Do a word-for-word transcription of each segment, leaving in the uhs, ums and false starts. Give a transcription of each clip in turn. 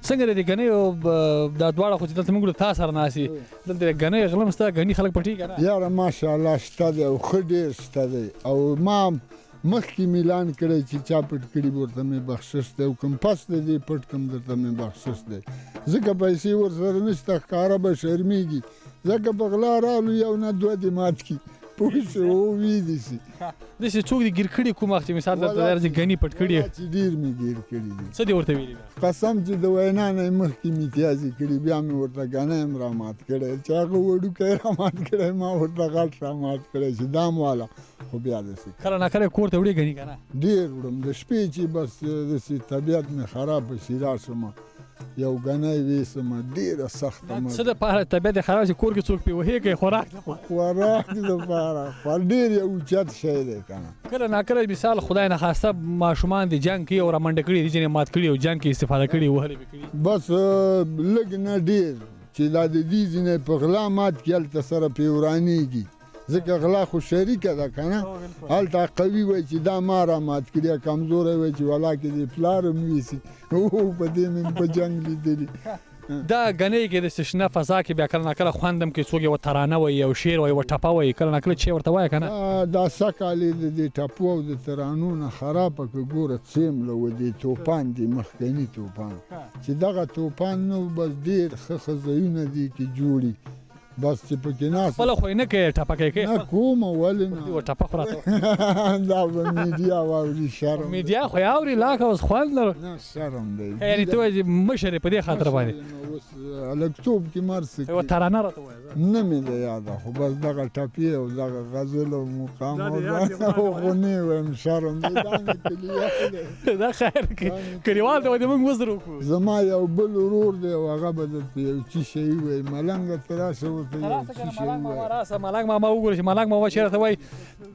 څنګه د دې ګنیو دا دواړه خو چې دلته موږ تا سره ناست دي دلته د ګنیو غلم شته ګني خلک پټي که نه یاره ماشاءالله شته دی او ښه ډېر شته دی او ما مخکې میلان کړی چې چا پټ کړي ورته مې بخشش دی او کوم پس دی دې پټ کړم درته مې بخشش دی ځکه پیسې ورسره نشته ښکاره به شرمېږي ځکه په غلا رالو یو نه دوه دې مات کړي پوه شو وویدې سي داسې څوک دې ګیر کړي کوم وخت چې مثال درته درځي ګني پټ کړي چې ډېر مې ګیر کړي دي څه دې ورته ویلي قسم چې د وینا نه یې مخکې میتیازې کړي بیا مې ورته ګنی هم رامات کړی چې هغه وړوکی رامات کړی ما ورته غټ رامات کړی چې دام والا خو بیا داسې کله ناکله کور ته وړې ګني که نه ډېر وړم د شپې چې بس داسې طبیعت مې خراب شي راشم یو ګنی ویسم ډېره سخته څه دپاره طبیعت یې خراب شي کور کې څوک پې وهې کوي خوراک خوراک دپاره خو ډېر یو اوچت شی دی که نه کله ناکله مثال خدای نخواسته ماشومان دې جنګ کوي او رامنډه کړي دي ځینې مات کړي او جنګ کې استفاده کړي وهلې به کړي بس لږ نه ډېر چې دا د دې ځینې په غلا مات کړي هلته سره پې ورانېږي ځکه غلا خو شریکه ده که نه هلته قوي وایي چې دا ما را مات کړي کمزوری وایي چې ولاکې دې پلار هم ویسي او په دې مې په جنګ لیدلي دا ګنۍ کې د شنه فضا کې بیا کله ناکله خوند هم کوي څوک یوه ترانه وایي یو شعر وایي یوه ټپه وایي کله ناکله چې ورته وایه که نه دا سږ کال یې د دې ټپو او د ترانو نه خرابه کړه ګوره څیمله و دې توپان دي مخکني توپان چې دغه توپان نه بس ډېر ښه ښه ځایونه دي کې جوړي بس چې پکې ناست خپله خو یې نه کوې ټپه کوې نه کومه ولې نه یوه ټپه خو راته دا به میډیا واوري شرم میډیا خو یې اوري لا که اوس خوند لرو نه شرم دی یعنې ته وایې چې مشر یې په دې خاطر باندې اوس هلکتوب کې مرسې یوه ترانه راته ووایه نه مې د یاده خو بس دغه ټپې او دغه غزل او مقام او خو نه وایم شرم دی دا مې کلیوال دی دا خیر کلیوال دی وایي موږ وزر وکړو زما یو بل ورور دی او هغه به درته یو څه شی ووایي ملنګه ته راشه ورته یو څه شی ووایي راسه ملنګ ماما وګوره چې ملنګ ماما چې راته وایي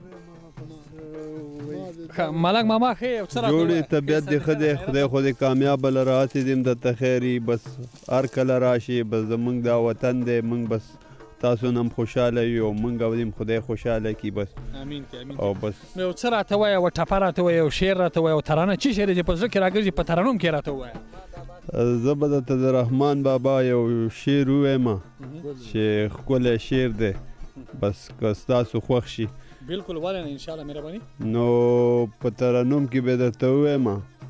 ملنګ ماما ښه یو څه راته جوړې طبیعت دې ښه دی خدای خو دې کامیابه لره هسې دې هم درته خیر وي بس هر کله راشي بس زمونږ دا وطن دی موږ بس تاسو نه هم خوشحاله یو او موږ او دې خدای خوشحاله کړي بس امین کې امین او بس یو څه راته وایه یوه ټپه راته وایه یو شعر راته وایه یو ترانه چې شعر چې په زړه کې راګرځي په ترانو کې راته ووایه زه به درته د رحمان بابا یو شعر ووایم چې ښکلی شعر دی بس که ستاسو خوښ شي بالکل ولې نه انشاءالله مهرباني نو په ترنم کې به درته ووایم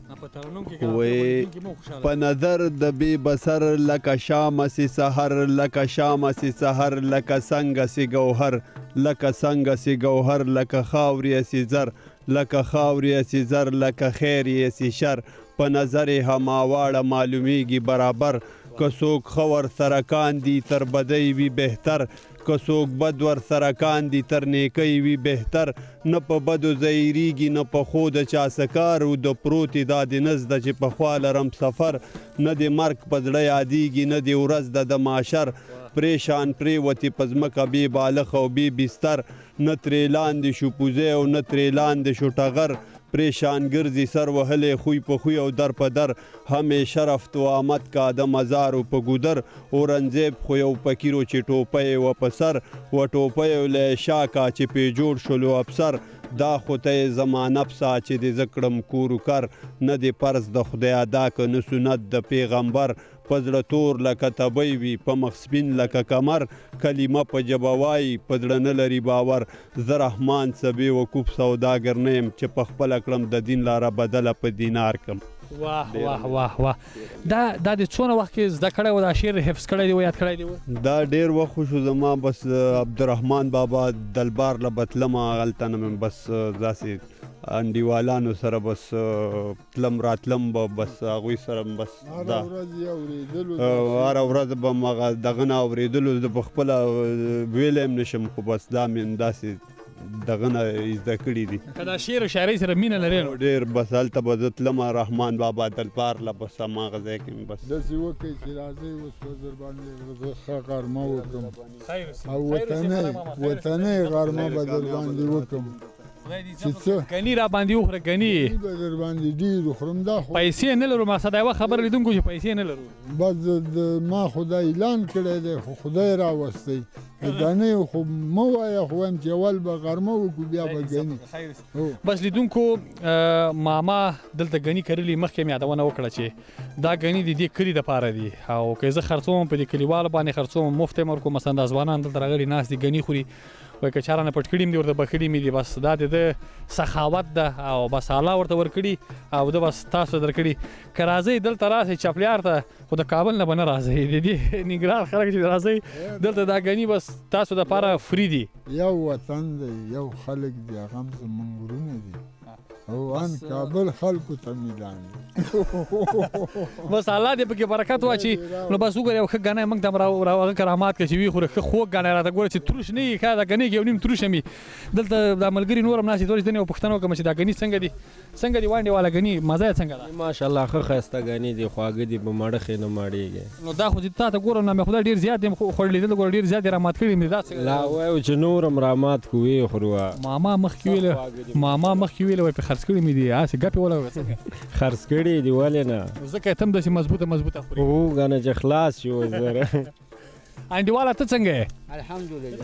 په نظر د بې بصر لکه شام سي سحر لکه شام سي سحر لکه څنګه سي ګوهر لکه څنګه سي ګوهر لکه خاورې سي زر لکه خاورې سي زر لکه خیر یې سي شر په نظر یې هماواړه معلومیږي برابر که څوک ښه ورسره کاندي تر بدۍ وي بهتر که څوک بد ورسره کاندي تر نیکۍ وي بهتر نه په بدو ځایېږي نه په ښو د چا څه کار او د پروتې دا دې نه زده چې پخوا لرم سفر نه دې مرګ په زړه یادېږي نه دې ورځ ده د معاشر پریشان پرېوتې په ځمکه بې بالښ او بې بستر نه ترې لاندې شو پوزی او نه ترې لاندې شو ټغر پریشان ګرځي سر وهلی خوی په خوی او در په در همیشه رفت و آمد کا د مزارو په ګودر اورنګزیب خو یو فقیرو چې ټوپی و په سر و ټوپی له شا کا چې پې جوړ شلو افسر دا خو ته یې زما نفسه چې دې زه کړم کورو کر نه دې فرض د خدای ادا که نه سنت د پیغمبر په زړه تور لکه تبی وي په مخ سپین لکه کمر کلمه په ژبه وایي په زړه نه لري باور زه رحمان څه بې وقوف سوداګر نه یم چې په خپله کړم د دین لاره بدله په دینار کړم واه واه واه واه دا دا د څونه وخت کې زده کړی و دا شعر حفظ کړی دی و یاد کړی دی و دا ډېر وخت شو زما بس عبدالرحمن بابا دلبار له به تلمه هلته نه مې بس داسې انډیوالانو سره بس تلم راتلم به بس هغوی سره بس دا هره ورځ به م هغه دغه نه اورېدلو زه په خپله ویلی هم نشم خو بس دا مې داسې دغه نه زده کړي دي که دا شعر او شاعرۍ سره مینه لرې نو ډېر بس هلته به زه تلمه رحمان بابا دلبار له بس هماغه ځای کې بس داسې وکړئ چې راځئ اوس به در باندې زه ښه غرمه وکړم او وطنۍ وطنۍ غرمه به در باندې وکړم چې څه غني را باندې وخوره غني به در باندې ډېر وخورم دا خو پیسې نه لرو مقصد یوه خبره لیدونکو چې پیسې نه لرو بس د ما خدای اعلان کړی دی خو خدای راوستی دانې خو مه وایه خو وایم چې اول به غرمه وکړو بیا به ګني بس لیدونکو ماما دلته غني کرلي مخکې مې یادونه وکړه چې دا غني د دې کلي دپاره دي او که زه خرڅوم په دې کلیوالو باندې خرڅوم مفت یې ورکوم مثلا دا ځوانان دلته راغلي ناست دي غني خوري وایي که چا رانه پټ کړي مې دي ورته بخلي مې دي بس دا د ده سخاوت ده او بس الله ورته ورکړي او ده بس تاسو درکړي که راځئ دلته راسئ چپلیار ته خو د کابل نه به نه راځئ د دې ننګرهار خلک چې راځئ دلته دا غني بس تاسو دپاره فري دي یو وطن دی یو خلک دي هغه هم زمونږ ورونه دي او ان کابل خلکو ته میلان بس الله دې پکې برکت واچي نو بس وګوره یو ښه غنی موږ ته هم راوغه کرامات که چې وي خو ښه خوږ غنی راته ګوره چې تروش نه وي ښه دا غني کې یو نیم تروشه مي دلته دا ملګري نور هم ناست دي ورته یو پوښتنه وکړم چې دا غني څنګه دي څنګه دي وانډې والا غني مزه یې څنګه ده ماشاءالله ښه ښایسته غني دي خواږه دي په مړه خې نه ماړېږي نو دا خو چې تا ته ګورم نه مې خدای ډېر زیات دي خوړلېدل ګوره ډېر زیات یې رامات کړي مې دا لا وایو چې نور هم رامات کو ویې خورو ماما مخکې ویله ماما مخکې ویله وایي پې خرڅ کړي مې دي هسې ګپې ولګوه څنګه خرڅ کړي دي ولې نه ځکه ته هم داسې مضبوطه مضبوطه خوري هو کنه چې خلاص شي اوس زره انډیواله ته څنګه یې الحمدلله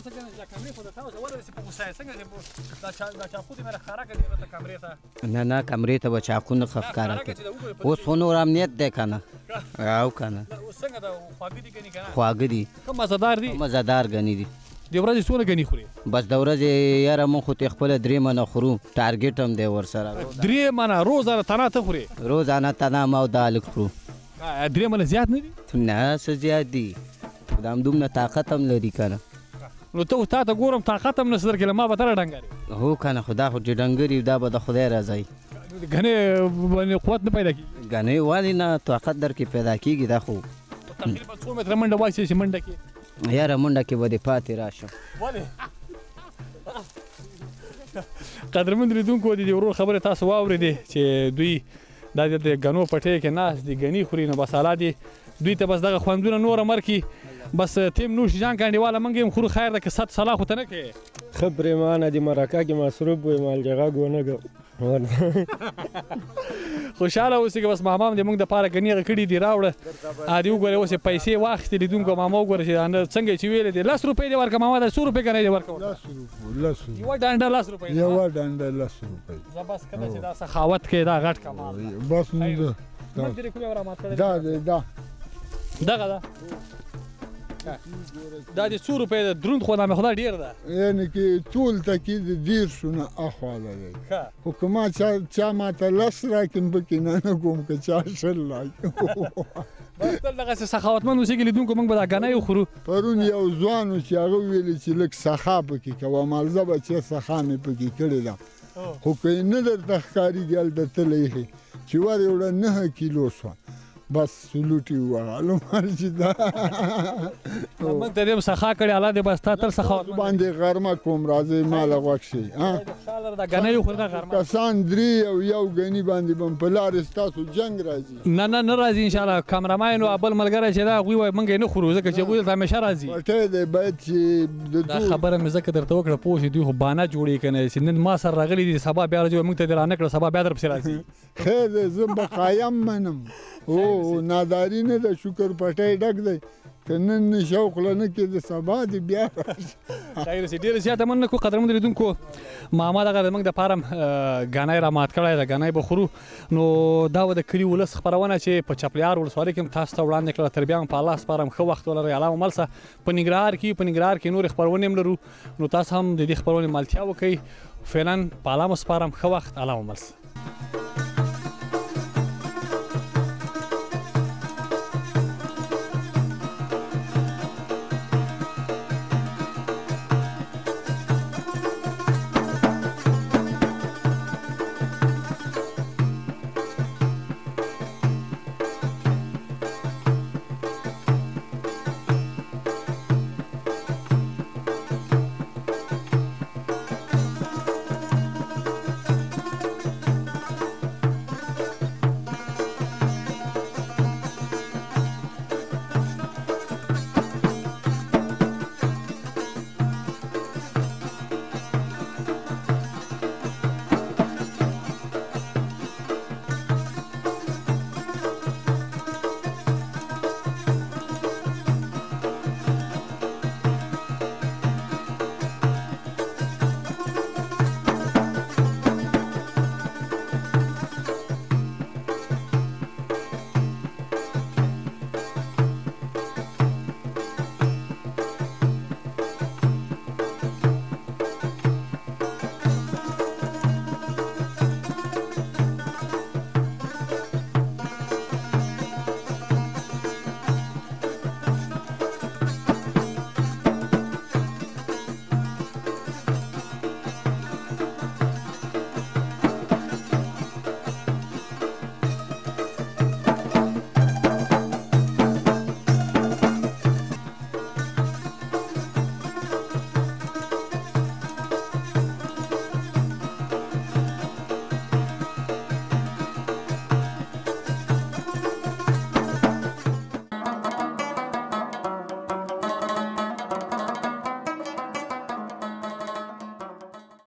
نه نه کمرې ته به چاقو نه ښکاره کړي اوس خو نور امنیت دی که نه او که نه خواږه دي ښه مزهدار دي مزهدار ګني دي د ورځې څونه ګني خوري بس د ورځې یاره مونږ خو تې خپله درې منه خورو ټارګېټ هم دی ورسره درې منه روزانه تنه ته خوري روزانه تنه ما او دا هلک خورو درې منه زیات نه دي نه څه زیات دي دا همدومره طاقت هم لري که نه نو ته تا ته ګورم طاقت هم نشته درکړې ما به ته راډنګارې هو که نه خو دا خو چې ډنګر دا به د خدای رضایي ګنې باندې قوت نه پیدا کېږي ګنۍ ولې نه طاقت در کې پیدا کېږي دا خو تقریبا څو متره منډه واچوې چې منډه کې یاره منډه کې به دې پاتې راشم ولې قدرمند لیدونکو د دې ورور خبرې تاسو واورېدې چې دوی دا د غنو پټۍ کې ناست دي غني خوري نو بس الله دې دوی ته بس دغه خوندونه نور مرکي بس تیم نوش جان کانډیواله موږ هم خورو خیر ده که ست صلاح خو ته نه کوې ښه پرېمانه دي مرکه کې مصروف وي مالجغه ګونه خوشحاله اوسې که بس ماما هم د موږ دپاره ګني هغه کړي دي راوړه دې وګورې اوس یې پیسې واخېستې لیدونکو ماما وګوره چې څنګه چې ویلې دي لس روپۍ دې ورکړه ماما دا څو روپۍ ګنی دې ورکړه یوه ډنډه لس روپۍ یوه ډنډه لس روپۍ زه بس کله چې دا سخاوت کوې دا غټ کمال بس نو دا دی دا دغه ده دا د څو روپۍ ده دروند خو نامې خدای ډېر ده یعنې کې ټول تکي د دېرشو نه اخواله دی خو که ما چا ماته لس راکړي پکې نه نه کوم که چا شل راکړي بس تل دغسې سخاوتمند اوسېږي لیدونکو موږ به دا ګنی وخورو پرون یو ځوان و چې هغه ویلې چې لږ سخا پکې کوه مالزه به چې سخا مې پکې کړې ده خو که یې نه درته ښکارېږي هلته تله ایښې چې ور یې وړه نهه کیلو شوه بس سلوټي ووهلو چې دا موږ ته دې هم سخا کړې الله دې بس تا تل سخاوت باندې غرمه کوم راځئ ماله غوږ شئ دا ګنی وخوري نه غرمه کسان درې او یو ګني باندې به په لارې ستاسو جنګ راځي نه نه نه راځي انشاءالله کامرماین او بل ملګری چې دا هغوی وایي موږ یې نه خورو ځکه چې هغوی دلته همیشه راځي پټی دی باید چې دا خبره مې ځکه درته وکړه پوه شې دوی خو بانه جوړوي که نه چې نن ما سره راغلي دي سبا بیا راځي موږ ته دې رانه کړه سبا بیا در پسې راځي خیر دی زه به قایم منم او ناداري نه ده شکر پټی ډک دی که نن شوق له نه کې د سبا دې بیا خیر سي ډېره زیاته مننه کوو قدرمنو لیدونکو ماما دغه زموږ دپاره هم ګنی رامات کړی ده ګنی به خورو نو دا به د کلي ولس خپرونه چې په چپلیار ولسوالۍ کې هم تاسو ته وړاندې کړله تر بیا هم په الله سپارم ښه وخت ولرئ الله مو مل شه په ننګرهار کې په ننګرهار کې نورې خپرونې هم لرو نو تاسو هم د دې خپرونې ملتیا وکئ فعلا په الله مو سپارم ښه وخت الله مو مل شه